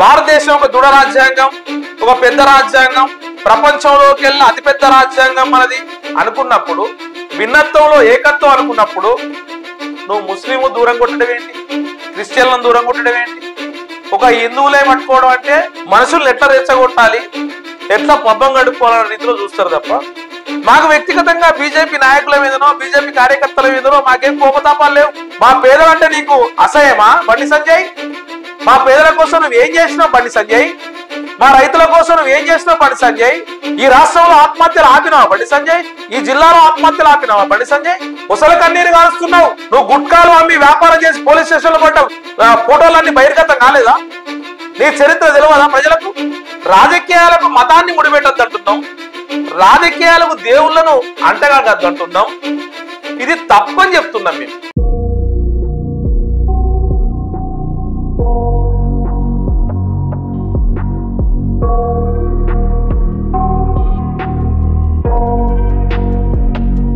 భారతదేశం ఒక దృఢ రాజ్యాంగం, ఒక పెద్ద రాజ్యాంగం, ప్రపంచంలోకి వెళ్ళిన అతిపెద్ద రాజ్యాంగం మనది అనుకున్నప్పుడు, భిన్నత్వంలో ఏకత్వం అనుకున్నప్పుడు నువ్వు ముస్లింలు దూరం కొట్టడం ఏంటి, క్రిస్టియన్లను దూరం కొట్టడం ఏంటి? ఒక హిందువులే పట్టుకోవడం అంటే మనుషుల్ని ఎట్లా రెచ్చగొట్టాలి, ఎట్లా పబ్బం గడుపుకోవాలన్న రీతిలో చూస్తారు తప్ప మాకు వ్యక్తిగతంగా బీజేపీ నాయకుల మీదనో బీజేపీ కార్యకర్తల మీదనో మాకేం కోపతాపాలు లేవు. మా పేదలంటే నీకు అసహ్యమా బండి సంజయ్? మా పేదల కోసం నువ్వు ఏం చేసినావు బండి సంజయ్? మా రైతుల కోసం నువ్వు ఏం చేసినావు బండి సంజయ్? ఈ రాష్ట్రంలో ఆత్మహత్యలు ఆపినావా బండి సంజయ్? ఈ జిల్లాలో ఆత్మహత్యలు ఆపినావా బండి సంజయ్? ముసలి కన్నీరు కారుస్తున్నావు. నువ్వు గుట్కాలు అమ్మి వ్యాపారం చేసి పోలీస్ స్టేషన్లో పడ్డావు, ఫోటోలన్నీ బహిర్గతం కాలేదా? నీ చరిత్ర తెలియదా ప్రజలకు? రాజకీయాలకు మతాన్ని ముడిపెట్టద్దు అంటున్నాం, రాజకీయాలకు దేవుళ్లను అంటగా అంటున్నాం. ఇది తప్పని చెప్తున్నాం మేము.